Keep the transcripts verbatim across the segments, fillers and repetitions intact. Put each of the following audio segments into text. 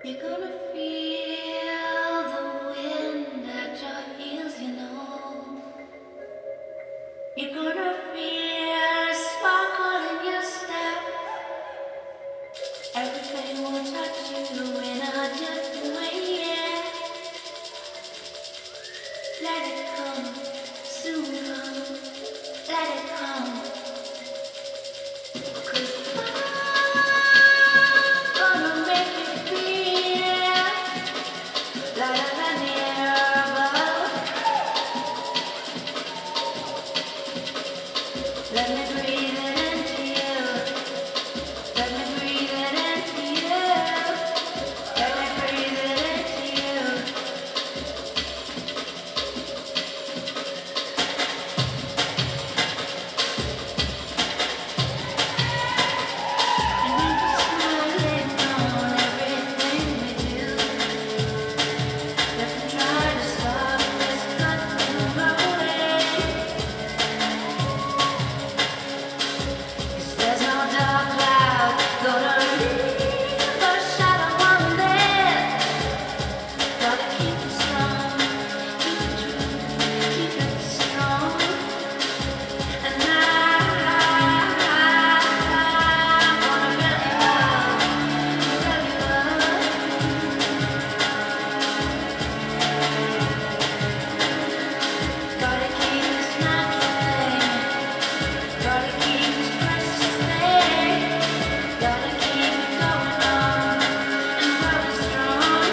You're gonna feel the wind at your heels, you know. You're gonna feel a sparkle in your step. Everything will touch you in a different way, yeah. Let it come, soon come, let it come. 'Cause I'm gonna make you feel lighter than the air above. Let me breathe it into you. Let me breathe it into you. Let me breathe it into you. And I'm just smiling on everything we do. Nothing try to stop this cut in my way. 'Cause there's no dark cloud gonna leave a shadow on there. Gotta keep it strong, keep it true, keep it strong. And I'm gonna build you up, build you up. Gotta keep this natural thing, gotta keep this precious thing, gotta keep it going on and growing strong.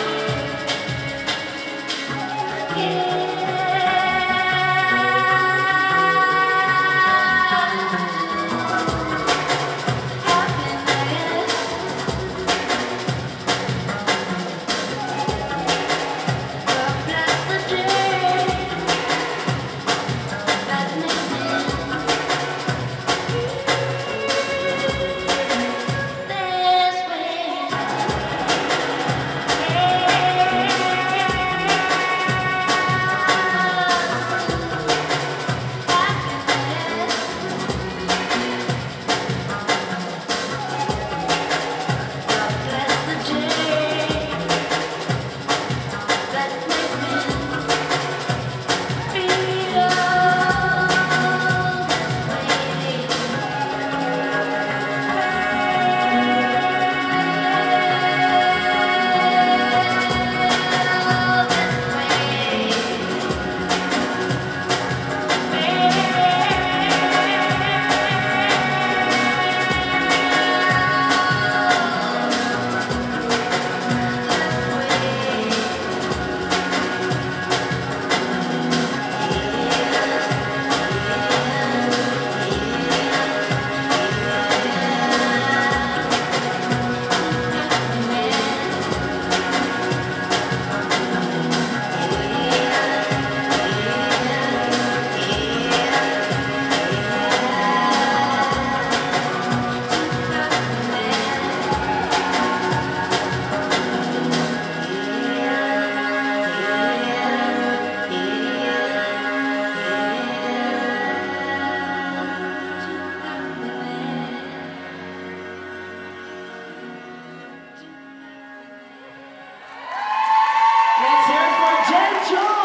Let's hear it for Jen Joy.